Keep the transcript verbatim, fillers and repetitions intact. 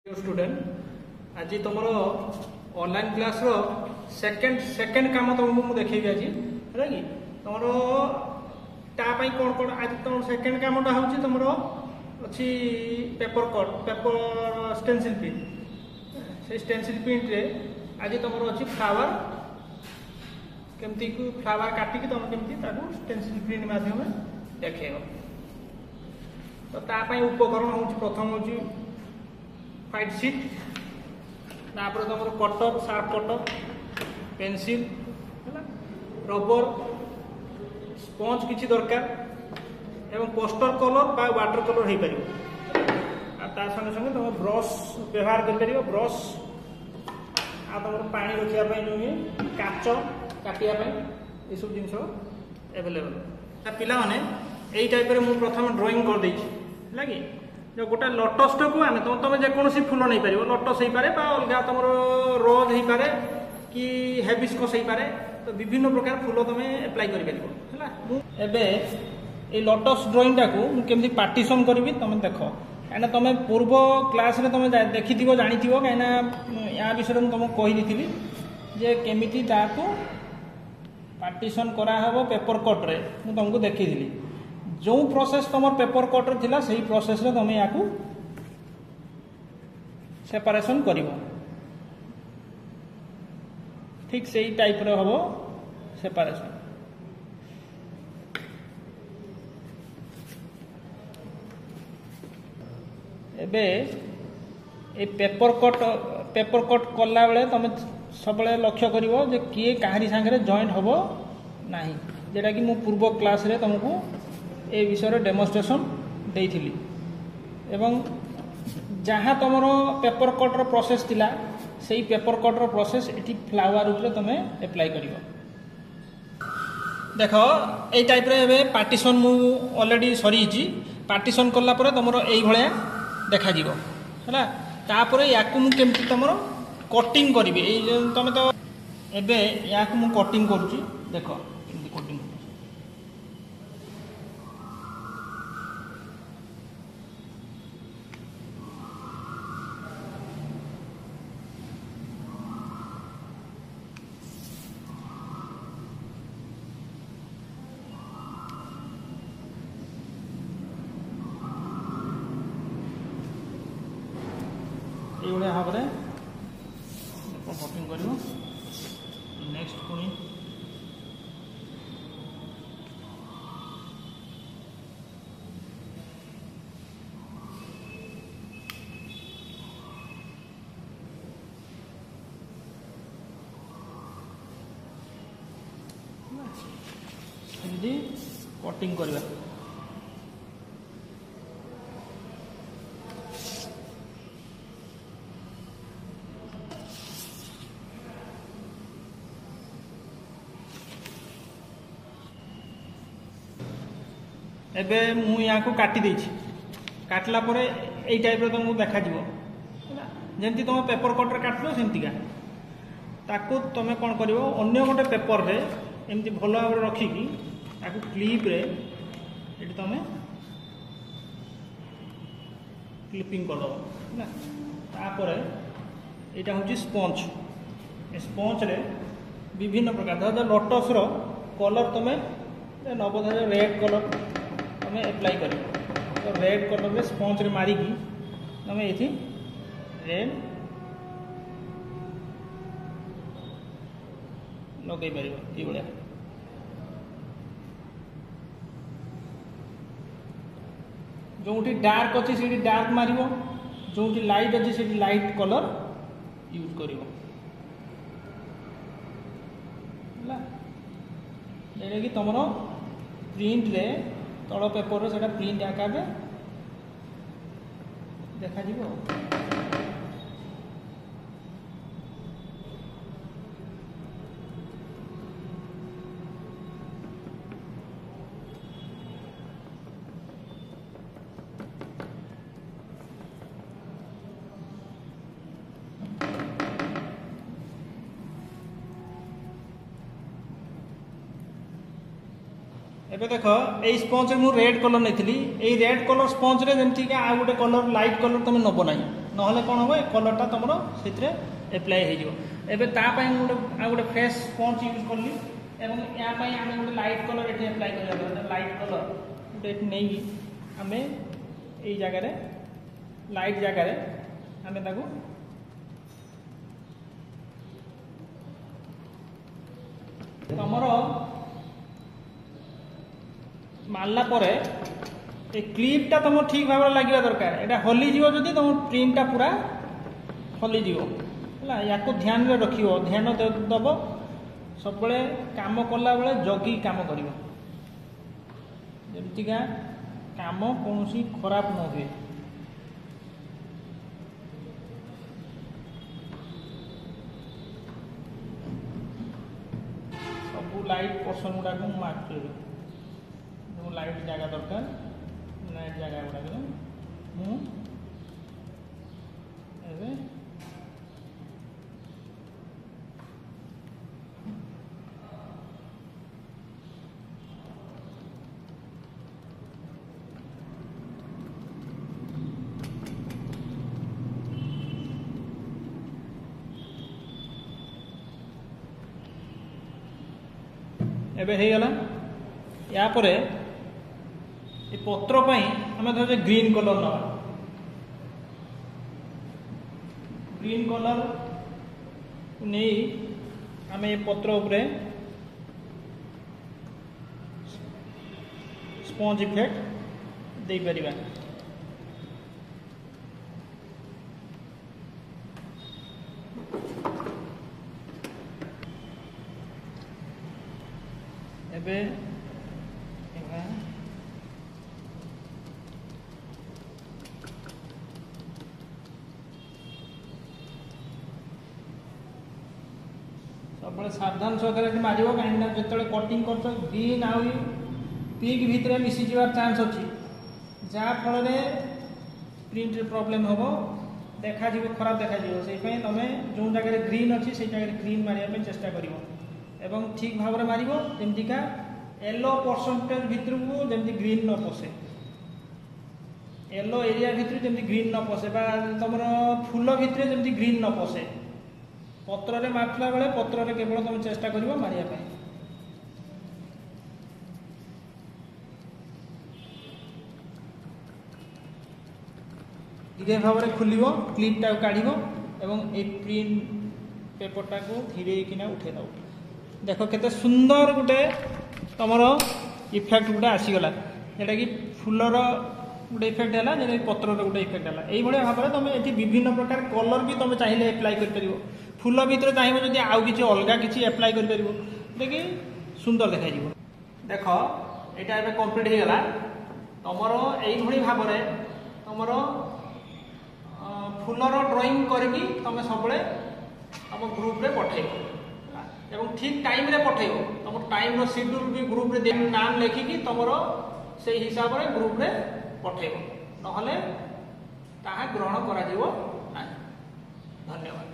Student आज तुम online class रो सेकंड सेकंड काम तुमको देखेबी आज है कि तुम तापाई कौन कौन आज तुम सेकंड कामटा हूँ तुम अच्छी paper cut paper stencil print से स्टेंसिल प्रिंट रे आज तुम अच्छी फ्लावर केमती फ्लावर काटिकी तुम केमती स्टेंसिल प्रिंट माध्यम देखेब तो तापाई उपकरण हूँ प्रथम हूँ फाइट सीट तापर तुम cutter sharp cutter pencil rubber sponge किसी दरकार एवं पोस्टर कलर बा वाटर कलर हो पार संगे संगे तुम ब्रश व्यवहार कर ब्रश आ तुम पा रखापी जो काच काटापी ये सब जिन एवेलेबल पिला माने यही टाइप मुझे प्रथम ड्राइंग कर देछि लगी जो गोटे लटस्ट को आम तुम तुम जेकोसी फूल नहीं पार लटस हो पारे अलग तुम रोज हो पारे कि हेबिस्कस हो पारे तो विभिन्न प्रकार फूल तुम एप्लाई कर लटस ड्रॉइंग टाक मुझे पार्टीशन करी तुम देख कहीं तुम पूर्व क्लास रे तुम देखि जानी कहीं या विषय में तुमको कही जे केमिति ताको पार्टीशन कराहब पेपर कट रे मु तुमको देखी जो प्रोसेस तुम पेपर कटर थिला सही प्रोसेस रे तुम या सेपरेशन कर ठीक से टाइप रे हम सेपरेशन एबे ए पेपर कट पेपर कट कला बेले तुम सब लक्ष्य कर किए कहारी सांगे जॉइंट हम ना जेटा कि मु पूर्व क्लास रे तुमको ए विषय डेमोन्स्ट्रेशन देइथिली एवं जहाँ तुम पेपर कटर प्रोसेस थिला सेही पेपर कटर प्रोसेस इठी फ्लावर ऊपर तुम एप्लाई कर देख ए टाइप रे एबे पार्टीशन मु ऑलरेडी सरी पार्टीशन कला परे तुमरो एई भलिया देखा जीवो हला तापरे याकु मु केमति तुमरो कटिंग करिवे ए तुम तो एबे याकु मु कटिंग करूची देखो केमति कटिंग ये भाव में कटिंग कर नेक्स्ट पुणी कटिंग करवा एबे मु यहाँ को काटी देछि काटला परे एई टाइप रे तुमको देखा जीवो जेमती तुम पेपर कटर काटलो सेमतिका ताको तुम कौन करिवो अन्य गोटे पेपर रे एमती भलो भाव रखिकी ताको क्लिप रे एटी तुम क्लिपिंग कर दो ना तापरे एटा होची स्पंज स्पंज रे विभिन्न प्रकार धर लटस रो कलर तुम नब धर रेड कलर तुम एप्लाई कर तो रेड कलर रे स्पंज रे मारिकी तुम ये रेड लगे पार ये भाया जो डार्क अच्छी से डार्क मार जो लाइट अच्छी से लाइट कलर यूज कर कि तुम प्रिंट रे तल पेपर रे सेटा प्रिंट आकाबे देखा जीवो एबे देख ये स्पंज मु रेड कलर नहीं रेड कलर स्पंज रे जमती आ गोटे कलर लाइट कलर तुम नब ना নহলে কোন হবে কলরটা তোমর সেতরে এপ্লাই হয়ে যাব। এবে তা পাই গোটে আর গোটে ফ্রেশ স্পঞ্জ ইউজ করলি এবং या পাই আমি গোটে লাইট কলর এটি এপ্লাই করিবা লাইট কলর গোটে এটি নেই আমি এই জায়গায় লাইট জায়গায় আমি তাকে तमर मारला परे ए क्लिपटा तुम ठीक भाव लगे दरकार एटा हली जीव जदि तुम प्रिंटटा पूरा हली जीव है या ध्यान में रखियो ध्यान दब सब बड़े काम कला बेले जगी काम कर जमतीका काम कौन खराब न हुए। लाइट पोर्सन गुड़ा को मार्क कर लाइट जगह दरकार लाइट जगह गुड़ा मुझे एबे हे गला या परे ए पत्र पई हमें धर ग्रीन कलर ना ग्रीन कलर नहीं हमें ए पत्र उपरे स्पंज इफेक्ट दे परिबा। एबे सब सावधान सहकार मार कहीं जो कटिंग कर ग्रीन आउ पिंक भितर मिसी जावार चांस अच्छी जहाँफल प्रिंट प्रॉब्लम हम देखा खराब देखा से तुम जो जगह ग्रीन अच्छी से जगह ग्रीन मारे चेष्टा कर एवं ठीक भाव में मार जमतीका येलो परसेंटेज भितर को जमी ग्रीन न पशे येलो एरिया भितर जमी ग्रीन न पशे तुम फूल भितर जमी ग्रीन न पशे पत्र रे मारला बेले पत्र रे केवल तुम चेष्टा कर मारिया धीरे भाव में खुल क्लिपटा काढ़ एवं ए प्रिंट पेपरटा को धीरे किना उठे दो देख केते सुंदर गोटे तुमर इफेक्ट गोटे आसीगला जोटा कि फूलर गोटे इफेक्ट है जैसे पत्र गोटे इफेक्ट है यही भाव में तुम ये विभिन्न प्रकार कलर भी तुम चाहिए एप्लाई कर फूल भितर चाहिए जब आउ कि अलग किसी एप्लाई कर देखिए सुंदर देखा देख यहाँ ए कम्प्लीट हो गला तुमर यही भाव में तुमर फूलर ड्राइंग करके तुम सब तुम ग्रुप रे पठेब एवं ठीक टाइम रे पठेब तुम टाइम रो शेड्यूल भी ग्रुप रे नाम लिखिकी तुम से हिसाब रे ग्रुप रे पठेब नहले ताहा ग्रहण करा जीवो ना। धन्यवाद।